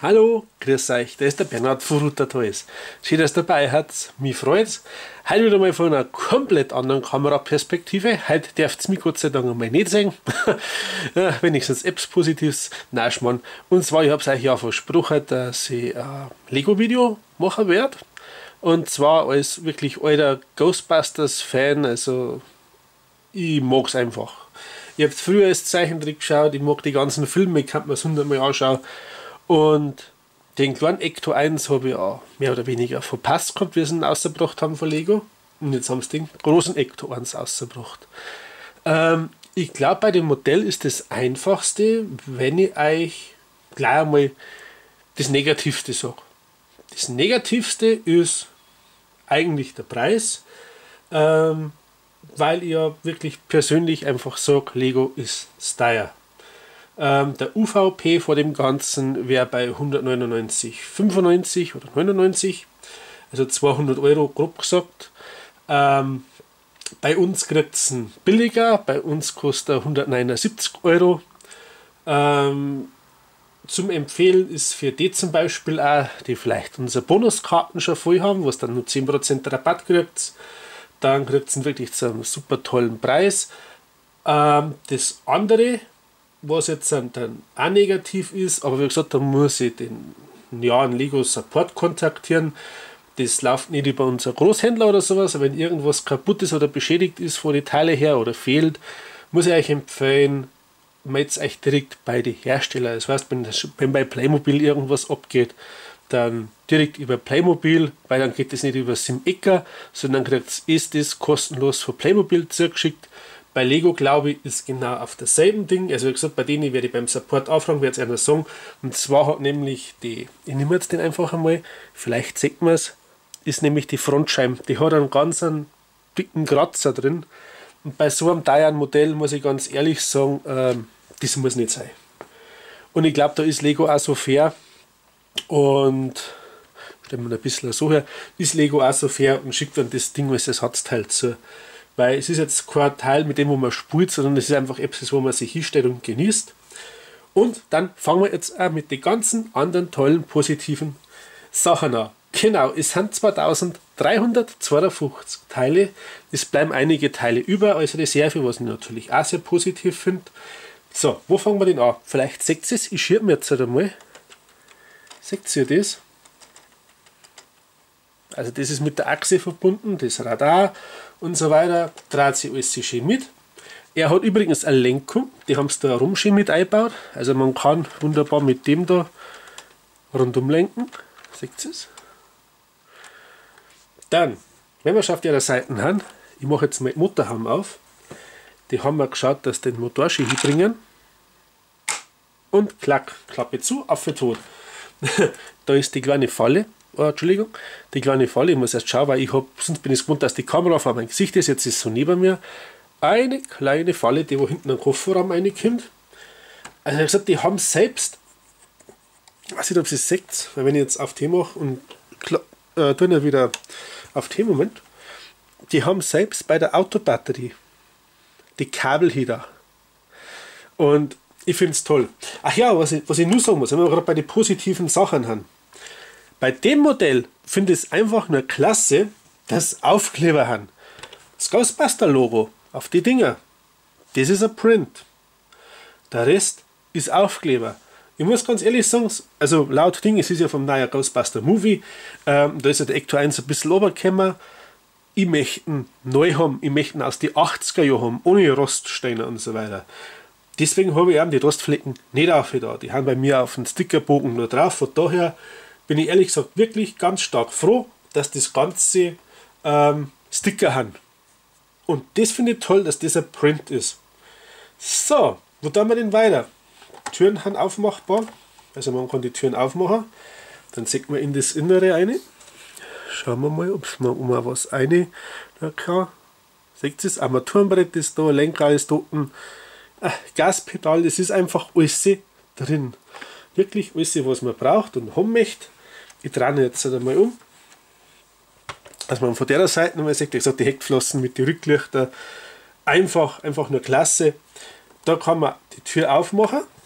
Hallo, grüß euch, da ist der Bernhard von Router-Toys. Schön, dass ihr dabei habt, mich freut's. Heute wieder mal von einer komplett anderen Kameraperspektive. Heute dürft ihr mich Gott sei Dank einmal nicht sehen. Ja, wenigstens Apps Positives. Nein, Schmarrn. Und zwar, ich habe es euch ja versprochen, dass ich ein Lego-Video machen werde. Und zwar als wirklich alter Ghostbusters-Fan. Also, ich mag es einfach. Ich habe früher als Zeichentrick geschaut, ich mag die ganzen Filme, ich kann mir es 100 Mal anschauen. Und den kleinen Ecto 1 habe ich auch mehr oder weniger verpasst gehabt, wie sie ihn rausgebracht haben von Lego. Und jetzt haben sie den großen Ecto 1 rausgebracht. Ich glaube, bei dem Modell ist das Einfachste, wenn ich euch gleich einmal das Negativste sage. Das Negativste ist eigentlich der Preis, weil ich ja wirklich persönlich einfach sage, Lego ist teuer. Der UVP vor dem Ganzen wäre bei 199,95 oder 99, also 200 Euro grob gesagt. Bei uns kriegt es ihn billiger, bei uns kostet er 179 Euro. Zum Empfehlen ist für die zum Beispiel auch, die vielleicht unsere Bonuskarten schon voll haben, wo es dann nur 10% Rabatt kriegt. Dann kriegt es ihn wirklich zu einem super tollen Preis. Das andere, was jetzt dann auch negativ ist, aber wie gesagt, da muss ich den Lego Support kontaktieren. Das läuft nicht über unser Großhändler oder sowas, aber wenn irgendwas kaputt ist oder beschädigt ist von den Teile her oder fehlt, muss ich euch empfehlen, meldet euch direkt bei den Herstellern. Das heißt, wenn bei Playmobil irgendwas abgeht, dann direkt über Playmobil, weil dann geht es nicht über SimEcker, sondern kriegt es das kostenlos von Playmobil zugeschickt. Bei Lego, glaube ich, ist genau auf derselben Ding. Also wie gesagt, bei denen werde ich beim Support anfragen, werde es einer sagen. Und zwar hat nämlich ich nehme jetzt den einfach einmal, vielleicht sieht man es, ist nämlich die Frontscheibe. Die hat einen ganz dicken Kratzer drin. Und bei so einem teuren Modell muss ich ganz ehrlich sagen, das muss nicht sein. Und ich glaube, da ist Lego auch so fair. Und stellen wir ein bisschen so her, ist Lego auch so fair und schickt dann das Ding als Ersatzteil zu. Weil es ist jetzt kein Teil, mit dem wo man spielt, sondern es ist einfach etwas, wo man sich hinstellt und genießt. Und dann fangen wir jetzt auch mit den ganzen anderen tollen, positiven Sachen an. Genau, es sind 2352 Teile. Es bleiben einige Teile über als Reserve, was ich natürlich auch sehr positiv finde. So, wo fangen wir denn an? Vielleicht seht ihr es, ich schiebe mir jetzt einmal. Seht ihr das? Also das ist mit der Achse verbunden, das Radar und so weiter, dreht sich alles schön mit. Er hat übrigens eine Lenkung, die haben es da rum schön mit eingebaut. Also man kann wunderbar mit dem da rundum lenken. Seht ihr es? Dann, wenn wir schon auf der Seite haben, ich mache jetzt mal den Motorhaum auf. Die haben wir geschaut, dass den Motor schön hinbringen. Und klack, Klappe zu, auf für tot. Da ist die kleine Falle. Entschuldigung, die kleine Falle, ich muss erst schauen, weil sonst bin ich gewohnt, dass die Kamera vor meinem Gesicht ist, jetzt ist es so neben mir. Eine kleine Falle, die wo hinten in den Kofferraum reinkommt. Also ich gesagt, die haben selbst, ich weiß nicht, ob ihr es seht, weil wenn ich jetzt auf T mache und tun ja wieder auf T, Moment, die haben selbst bei der Autobatterie die Kabel hier da. Und ich finde es toll. Ach ja, was ich nur sagen muss, wenn wir gerade bei den positiven Sachen haben. Bei dem Modell finde ich es einfach nur klasse, dass Aufkleber haben. Das Ghostbuster-Logo auf die Dinger, das ist ein Print. Der Rest ist Aufkleber. Ich muss ganz ehrlich sagen, also laut Ding, es ist ja vom neuen Ghostbuster Movie, da ist ja der Ecto 1 ein bisschen runtergekommen. Ich möchte ihn neu haben, ich möchte ihn aus den 80er Jahren haben, ohne Roststeine und so weiter. Deswegen habe ich eben die Rostflecken nicht auf da. Die haben bei mir auf dem Stickerbogen nur drauf. Von daher bin ich ehrlich gesagt wirklich ganz stark froh, dass das Ganze Sticker haben. Und das finde ich toll, dass das ein Print ist. So, wo tun wir denn weiter? Türen sind aufmachbar. Also man kann die Türen aufmachen. Dann sieht man in das Innere rein. Schauen wir mal, ob man um was rein kann. Seht ihr das? Armaturenbrett ist da, Lenker ist da unten. Gaspedal, das ist einfach alles drin. Wirklich alles, was man braucht und haben möchte. Ich drehe jetzt einmal um. Also man von der Seite nochmal sieht, wie gesagt, die Heckflossen mit den Rücklichtern. Einfach nur klasse. Da kann man die Tür aufmachen.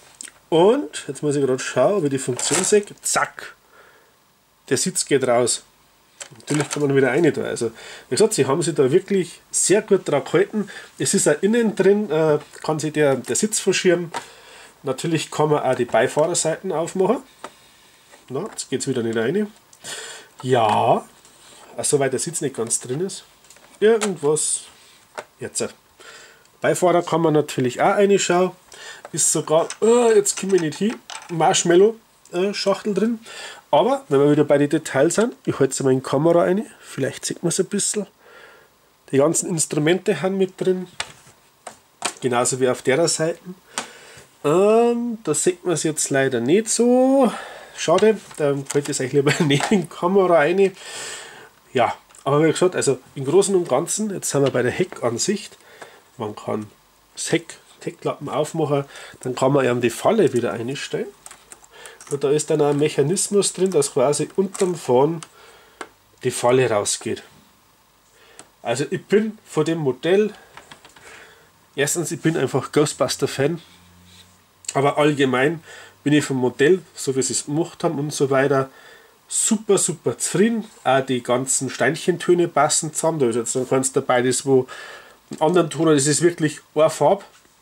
Und jetzt muss ich gerade schauen, ob ich die Funktion sehe. Zack, der Sitz geht raus. Natürlich kann man wieder rein da. Also, wie gesagt, sie haben sich da wirklich sehr gut dran gehalten. Es ist auch innen drin, kann sich der Sitz verschirmen. Natürlich kann man auch die Beifahrerseiten aufmachen. Na, jetzt geht es wieder nicht rein. Ja, soweit der Sitz nicht ganz drin ist. Irgendwas. Jetzt. Beifahrer kann man natürlich auch reinschauen. Ist sogar, jetzt komme ich nicht hin, Marshmallow-Schachtel drin. Aber, wenn wir wieder bei den Details sind, ich halte es mal in die Kamera rein, vielleicht sieht man es ein bisschen. Die ganzen Instrumente haben mit drin, genauso wie auf der Seite. Da sieht man es jetzt leider nicht so. Schade, da halte ich es euch lieber nicht in die Kamera rein. Ja, aber wie gesagt, also im Großen und Ganzen, jetzt sind wir bei der Heckansicht. Man kann das Heckklappen aufmachen, dann kann man die Falle wieder einstellen. Und da ist dann auch ein Mechanismus drin, dass quasi unterm Fahren die Falle rausgeht. Also ich bin von dem Modell, erstens, ich bin einfach Ghostbuster-Fan, aber allgemein bin ich vom Modell, so wie sie es gemacht haben und so weiter, super, super zufrieden. Auch die ganzen Steinchentöne passen zusammen. Da ist jetzt noch keins dabei, das wo einen anderen Ton, das ist wirklich eine Farbe.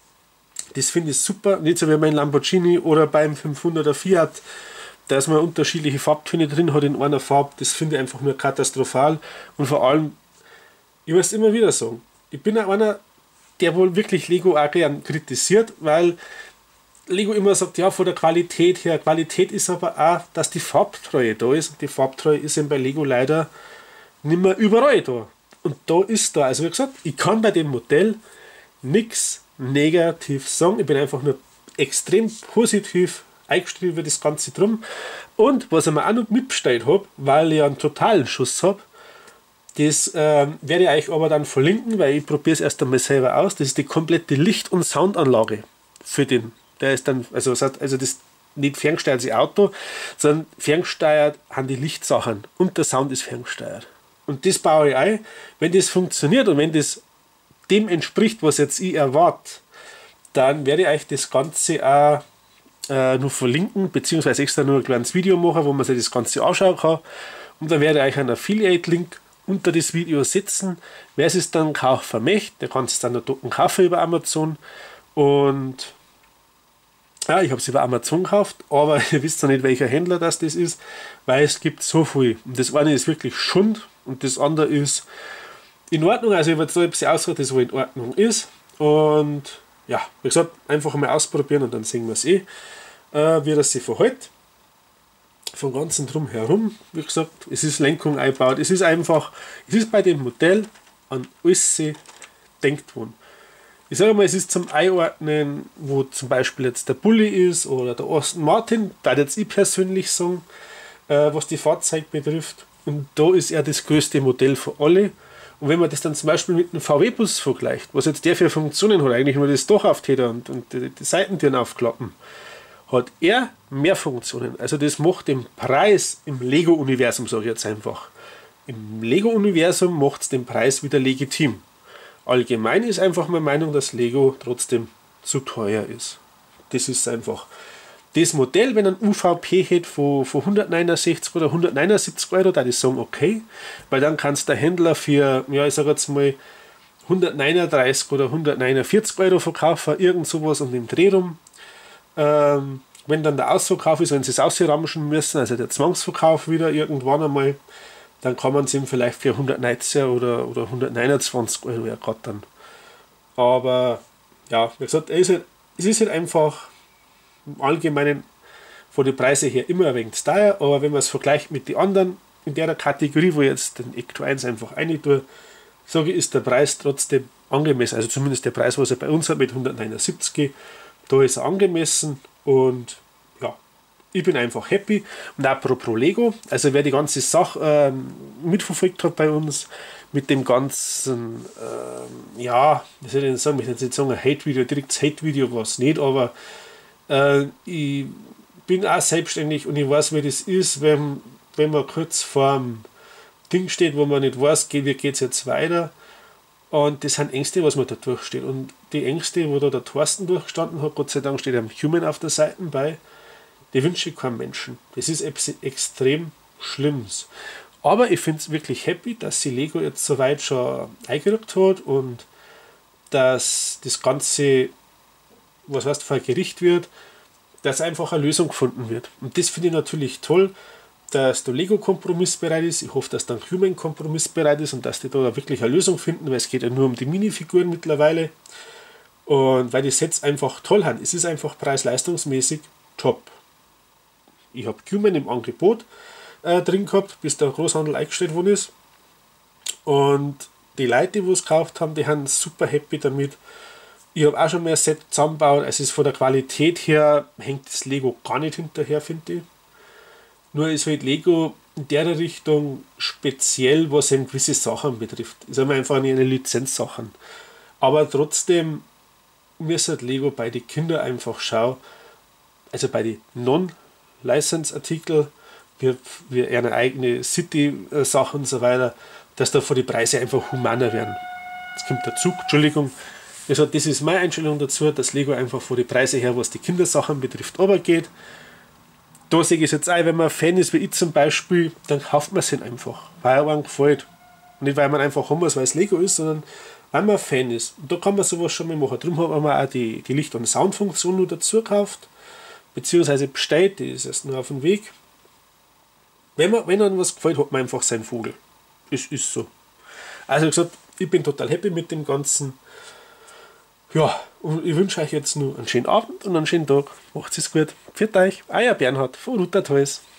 Das finde ich super. Nicht so wie beim Lamborghini oder beim 500er Fiat, dass man unterschiedliche Farbtöne drin hat in einer Farbe. Das finde ich einfach nur katastrophal. Und vor allem, ich muss es immer wieder sagen, ich bin auch einer, der wohl wirklich Lego auch gern kritisiert, weil Lego immer sagt, ja, von der Qualität her. Qualität ist aber auch, dass die Farbtreue da ist. Und die Farbtreue ist eben bei Lego leider nicht mehr überall da. Und da ist da. Also wie gesagt, ich kann bei dem Modell nichts negativ sagen. Ich bin einfach nur extrem positiv eingestellt über das Ganze drum. Und was ich mir auch noch mitbestellt habe, weil ich einen totalen Schuss habe, das werde ich euch aber dann verlinken, weil ich probiere es erst einmal selber aus. Das ist die komplette Licht- und Soundanlage für den. Der ist dann, also das nicht ferngesteuertes Auto, sondern ferngesteuert haben die Lichtsachen und der Sound ist ferngesteuert. Und das baue ich ein. Wenn das funktioniert und wenn das dem entspricht, was jetzt ich erwarte, dann werde ich euch das Ganze auch nur verlinken, beziehungsweise extra nur ein kleines Video machen, wo man sich das Ganze anschauen kann. Und dann werde ich euch einen Affiliate-Link unter das Video setzen. Wer es dann kaufen möchte, der kann es dann dort kaufen über Amazon. Und ja, ich habe es über Amazon gekauft, aber ihr wisst ja nicht, welcher Händler das ist, weil es gibt so viel. Und das eine ist wirklich Schund und das andere ist in Ordnung. Also ich werde so ein bisschen aussuchen, das wo in Ordnung ist. Und ja, wie gesagt, einfach mal ausprobieren und dann sehen wir es wie das sich verhält. Von ganzen drumherum, wie gesagt, es ist Lenkung eingebaut. Es ist einfach, es ist bei dem Modell an alles denkt worden. Ich sage mal, es ist zum Einordnen, wo zum Beispiel jetzt der Bulli ist oder der Aston Martin, da jetzt ich persönlich sagen, was die Fahrzeuge betrifft. Und da ist er das größte Modell für alle. Und wenn man das dann zum Beispiel mit einem VW-Bus vergleicht, was jetzt der für Funktionen hat, eigentlich nur das Dach auftäter und die Seitentüren aufklappen, hat er mehr Funktionen. Also das macht den Preis im Lego-Universum, sage ich jetzt einfach. Im Lego-Universum macht es den Preis wieder legitim. Allgemein ist einfach meine Meinung, dass Lego trotzdem zu teuer ist. Das ist einfach. Das Modell, wenn ein UVP hätte von 169 oder 179 Euro, da ich sagen, okay, weil dann kannst der Händler für, ja, ich sage jetzt mal 139 oder 149 Euro verkaufen, irgend sowas um den Dreh rum. Wenn dann der Ausverkauf ist, wenn sie es ausramschen müssen, also der Zwangsverkauf wieder irgendwann einmal, dann kann man es ihm vielleicht für 119 oder 129 Euro ergattern. Aber ja, wie gesagt, es ist halt einfach im Allgemeinen von den Preisen her immer ein wenig teuer, aber wenn man es vergleicht mit den anderen in der Kategorie, wo ich jetzt den Ecto 1 einfach rein tue, sage ich, ist der Preis trotzdem angemessen. Also zumindest der Preis, was er bei uns hat mit 179, da ist er angemessen und ja, ich bin einfach happy. Und apropos Lego, also wer die ganze Sache mitverfolgt hat bei uns, mit dem ganzen, ja, wie soll ich denn sagen, ich will jetzt nicht sagen, ein Hate-Video, direkt Hate-Video war es nicht, aber ich bin auch selbstständig und ich weiß, wie das ist, wenn man kurz vorm Ding steht, wo man nicht weiß, wie geht es jetzt weiter. Und das sind Ängste, was man da durchsteht. Und die Ängste, wo da der Thorsten durchgestanden hat, Gott sei Dank steht ein Human auf der Seite bei, die wünsche ich keinem Menschen. Das ist etwas extrem Schlimmes. Aber ich finde es wirklich happy, dass sie Lego jetzt soweit schon eingerückt hat und dass das Ganze, was heißt, vor Gericht wird, dass einfach eine Lösung gefunden wird. Und das finde ich natürlich toll, dass der Lego kompromissbereit ist. Ich hoffe, dass dann Human kompromissbereit ist und dass die da wirklich eine Lösung finden, weil es geht ja nur um die Minifiguren mittlerweile. Und weil die Sets einfach toll sind. Es ist einfach preis-leistungsmäßig top. Ich habe Human im Angebot drin gehabt, bis der Großhandel eingestellt worden ist. Und die Leute, die es gekauft haben, die sind super happy damit. Ich habe auch schon mehr Set zusammengebaut. Es ist von der Qualität her, hängt das Lego gar nicht hinterher, finde ich. Nur ist halt Lego in der Richtung speziell, was eben gewisse Sachen betrifft. Ist einfach eine Lizenzsachen. Aber trotzdem muss halt Lego bei den Kindern einfach schauen, also bei den Non-License-Artikeln, wie eine eigene City-Sachen und so weiter, dass da vor die Preise einfach humaner werden. Jetzt kommt der Zug, Entschuldigung. Also das ist meine Einstellung dazu, dass Lego einfach vor die Preise her, was die Kindersachen betrifft, runtergeht. Da sehe ich es jetzt auch, wenn man ein Fan ist, wie ich zum Beispiel, dann kauft man es halt einfach, weil er einem gefällt. Und nicht, weil man einfach haben muss, weil es Lego ist, sondern weil man ein Fan ist. Und da kann man sowas schon mal machen. Darum haben wir auch die Licht- und Soundfunktion nur dazu gekauft, beziehungsweise bestellt, die ist erst nur auf dem Weg. Wenn einem was gefällt, hat man einfach seinen Vogel. Es ist so. Also wie gesagt, ich bin total happy mit dem Ganzen. Ja, und ich wünsche euch jetzt nur einen schönen Abend und einen schönen Tag. Macht's es gut. Pfiat euch, euer Bernhard von Rutter Toys.